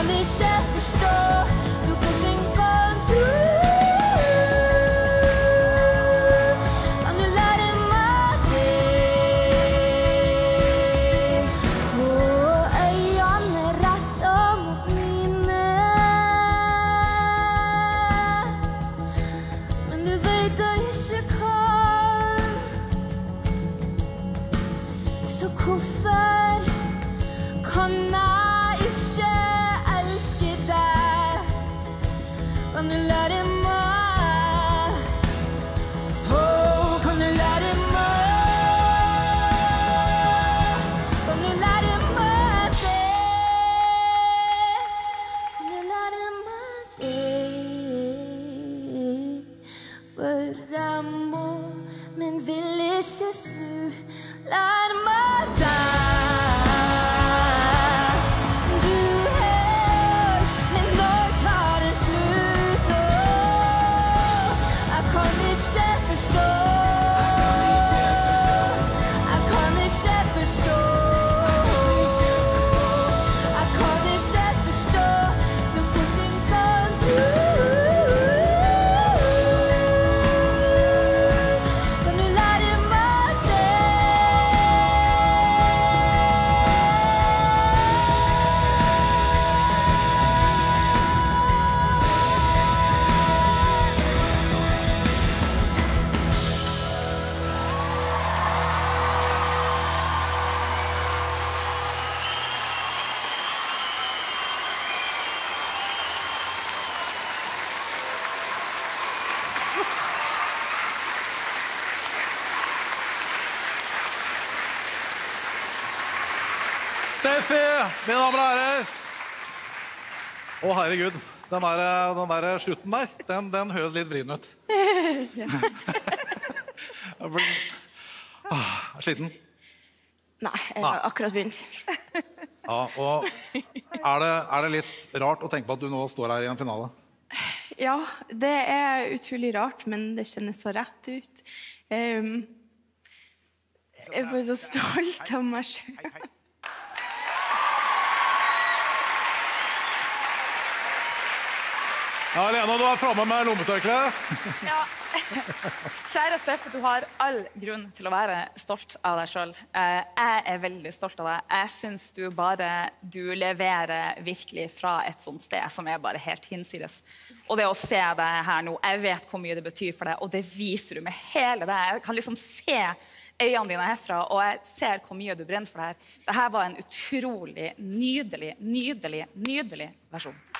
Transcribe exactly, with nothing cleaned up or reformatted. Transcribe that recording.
kan ikke forstå, for hvordan kan du Kan du lære meg det Og øynene retter mot mine Men du vet jeg ikke kan Så hvorfor kan jeg ikke elske deg? Kan du lære meg? Oh, kan du lære meg? Kan du lære meg det? Kan du lære meg det? For jeg må, men vil ikke snu. Lær meg deg. Du helt, men når tar det slutt? Åh, jeg kan ikke forstå. Jeg kan ikke forstå. Jeg kan ikke forstå. Så hvordan kan du? Kan du lære meg det? Steffi, mine damer og herrer. Å, herregud. Den der, den der slutten der, den, den høres litt vrien ut. Jeg blir... Åh, jeg er sliten. Nei, jeg Nei. har akkurat begynt. Ja, og er det, er det litt rart å tenke på at du nå står her i en finale? Ja, det er utrolig rart, men det kjennes så rett ut. Um, jeg er bare så stolt av meg selv. Ja, Lena, du er fremme med lommetørkle. Ja. Kjære Steffi, du har all grunn til å være stolt av deg selv. Eh, Jeg er veldig stolt av deg. Jeg synes du bare, du leverer virkelig fra et sånt sted som er bare helt hinsides. Og det å se deg her nå, jeg vet hvor mye det betyr for deg, og det viser du med hele deg. Jeg kan liksom se øynene dine herfra, og jeg ser hvor mye du brenner for det her. Dette var en utrolig, nydelig, nydelig, nydelig versjon.